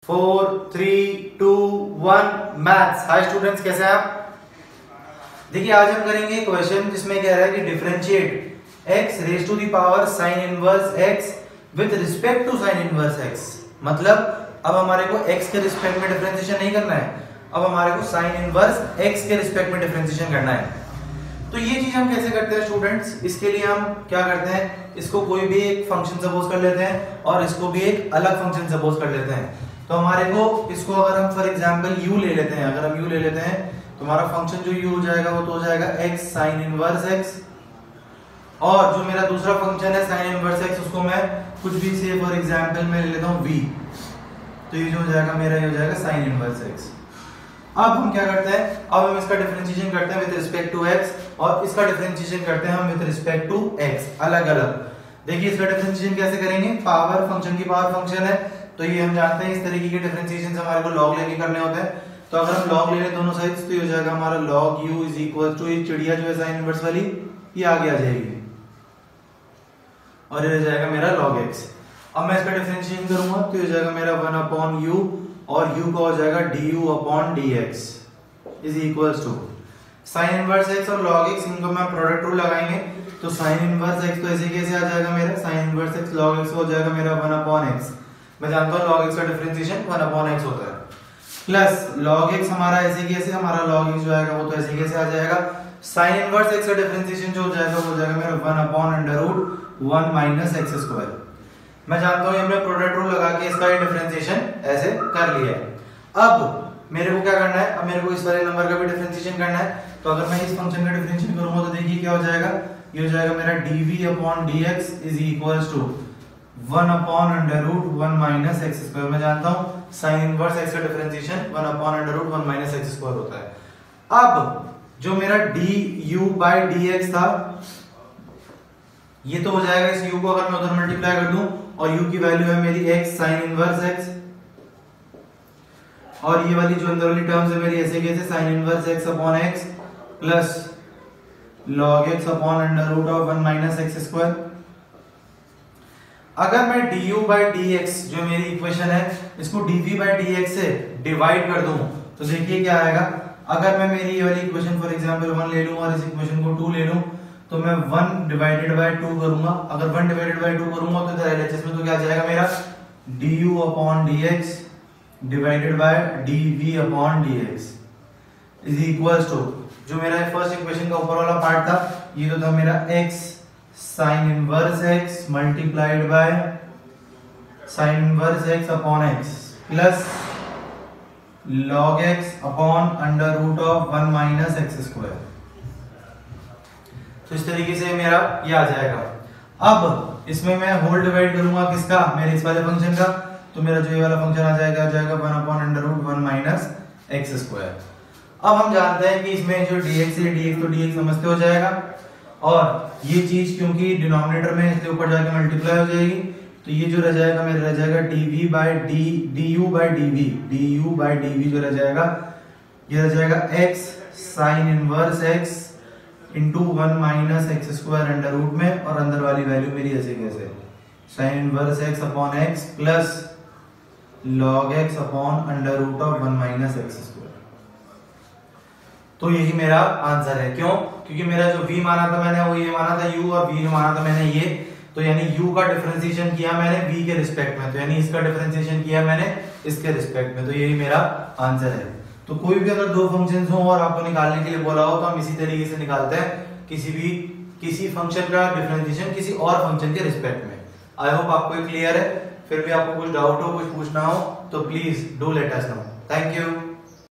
4 3 2 1 maths. Hi students, कैसे हैं आप? देखिए आज हम करेंगे क्वेश्चन जिसमें कह रहा है कि differentiate x raise to the power sin inverse x with respect to sin inverse x। मतलब अब हमारे को x के रिस्पेक्ट में डिफरेंशिएशन नहीं करना है, अब हमारे को sin इनवर्स x के रिस्पेक्ट में डिफरेंशिएशन करना है। तो ये चीज हम कैसे करते हैं स्टूडेंट्स? इसके लिए हम क्या करते हैं, इसको कोई भी एक फंक्शन सपोज कर लेते हैं और इसको भी एक अलग फंक्शन सपोज कर लेते हैं। तो हमारे को इसको अगर हम फॉर एग्जांपल u ले लेते हैं, अगर हम u ले लेते हैं तो हमारा फंक्शन जो u हो जाएगा वो तो हो जाएगा x sin इनवर्स x, और जो मेरा दूसरा फंक्शन है sin इनवर्स x उसको मैं कुछ भी से फॉर एग्जांपल मैं ले लेता हूं v। तो ये जो हो जाएगा मेरा ये हो जाएगा sin इनवर्स x। अब हम क्या करते हैं, अब हम इसका डिफरेंशिएशन करते हैं विद रिस्पेक्ट टू x और इसका डिफरेंशिएशन करते हैं हम विद रिस्पेक्ट टू x अलग अलग। देखिए इसका डिफरेंशिएशन कैसे करेंगे, पावर फंक्शन की पावर फंक्शन है तो ये हम जानते हैं इस तरीके के डिफरेंशिएशन हमारे को लॉग लेके करने होते हैं। तो अगर हम लॉग ले लें दोनों साइड्स तो ये हो जाएगा हमारा log u is equal to ये चिड़िया जो है sin इनवर्स वाली ये आगे आ जाएगी और ये हो जाएगा मेरा log x। अब मैं इसका डिफरेंशिएशन करूंगा तो ये हो जाएगा मेरा 1 अपॉन u और u का हो जाएगा du upon dx is equals to sin inverse x और log x, इनको मैं प्रोडक्ट रूल लगाएंगे तो sin इनवर्स x तो ऐसे कैसे आ जाएगा मेरा sin inverse x log x हो जाएगा मेरा 1 अपॉन x। मैं जानता हूं log x का डिफरेंशिएशन 1 अपॉन x होता है, प्लस log x हमारा ऐसे कैसे, हमारा log x जो आएगा वो तो ऐसे कैसे आ जाएगा, sin इनवर्स x का डिफरेंशिएशन जो हो जाएगा वो हो जाएगा मेरा 1 upon under root 1 minus x square. मैं जानता हूं हमने प्रोडक्ट रूल लगा के इसका डिफरेंशिएशन ऐसे कर लिया है। अब मेरे को क्या करना है, अब मेरे को इस वाले नंबर का भी डिफरेंशिएशन करना है। तो अगर मैं इस फंक्शन का डिफरेंशिएशन करूंगा तो देखिए क्या हो जाएगा, ये हो जाएगा मेरा dv upon dx is equals to 1 upon under root 1 minus x square. मैं जानता हूं sin इनवर्स x का differentiation 1 upon under root 1 minus x square होता है। अब जो मेरा du बाय dx था ये तो हो जाएगा, इस u को अगर मैं उधर मल्टीप्लाई कर दूं और u की वैल्यू है मेरी x sin इनवर्स x, और ये वाली जो अंदर वाली टर्म्स है मेरी ऐसे कैसे sin inverse x upon x plus log x upon under root of 1 minus x square. अगर मैं du by dx जो मेरी इक्वेशन है इसको dv by dx से डिवाइड कर दूं तो देखिए क्या आएगा। अगर मैं मेरी ये वाली इक्वेशन फॉर एग्जांपल 1 ले लूं और इस इक्वेशन को 2 ले लूं तो मैं 1 डिवाइडेड बाय 2 करूंगा। अगर 1 डिवाइडेड बाय 2 करूंगा तो इधर एलएचएस में तो क्या आ जाएगा मेरा du upon dx divided by dv upon dx is equals to जो मेरा फर्स्ट इक्वेशन का ऊपर वाला पार्ट था ये तो था मेरा x sin inverse x multiplied by sin inverse x upon x plus log x upon under root of 1 minus x square. तो इस तरीके से मेरा ये आ जाएगा। अब इसमें मैं होल डिवाइड करूंगा किसका, मेरे इस वाले फंक्शन का, तो मेरा जो ये वाला फंक्शन आ जाएगा 1 upon under root 1 minus x square. अब हम जानते हैं कि इसमें जो dx है dx तो dx नमस्ते हो जाएगा और ये चीज क्योंकि डिनोमिनेटर में इसलिए ऊपर जाके मल्टीप्लाई हो जाएगी तो ये जो रह जाएगा मेरा रह जाएगा dv by du by dv जो रह जाएगा ये रह जाएगा x sin inverse x into 1 minus x square under root में, और अंदर वाली वैल्यू मेरी ऐसे कैसे sin inverse x upon x plus log x upon under root of 1 minus x square. तो यही मेरा आंसर है। क्यों? क्योंकि मेरा जो v माना था मैंने वो ये माना था u और v माना था मैंने ये, तो यानी u का डिफरेंशिएशन किया मैंने v के रिस्पेक्ट में, तो यानी इसका डिफरेंशिएशन किया मैंने इसके रिस्पेक्ट में, तो यही मेरा आंसर है। तो कोई भी अगर दो फंक्शंस हो और आपको निकालने के लिए बोला हो तो हम इसी तरीके से निकालते हैं किसी फंक्शन का डिफरेंशिएशन किसी और फंक्शन के रिस्पेक्ट में। आई होप आपको ये क्लियर है। फिर भी आपको कुछ डाउट हो, कुछ पूछना हो तो please do let us know. Thank you.